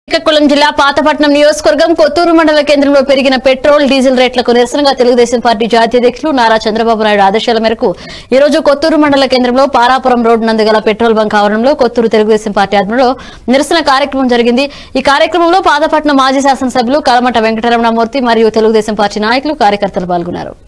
శ్రీకాకుళం జిల్లా పాతపట్నం నియోజకవర్గం కొత్తూరు మండల కేంద్రంలో పెరిగిన పెట్రోల్ డీజిల్ రేట్లకు నిరసనగా తెలుగుదేశం పార్టీ జాతీయ అధ్యక్షులు నారా చంద్రబాబు నాయుడు ఆదేశాల మేరకు ఈ రోజు కొత్తూరు మండల కేంద్రంలో పారాపురం రోడ్డు నందు గల పెట్రోల్ బంక్ ఆవరణంలో కొత్తూరు తెలుగుదేశం పార్టీ ఆధ్వర్యంలో నిరసన కార్యక్రమం జరిగింది। ఈ కార్యక్రమంలో పాతపట్నం మాజీ శాసనసభ్యులు కలమట వెంకటరమణమూర్తి మరియు తెలుగుదేశం పార్టీ నాయకులు కార్యకర్తలు పాల్గొన్నారు।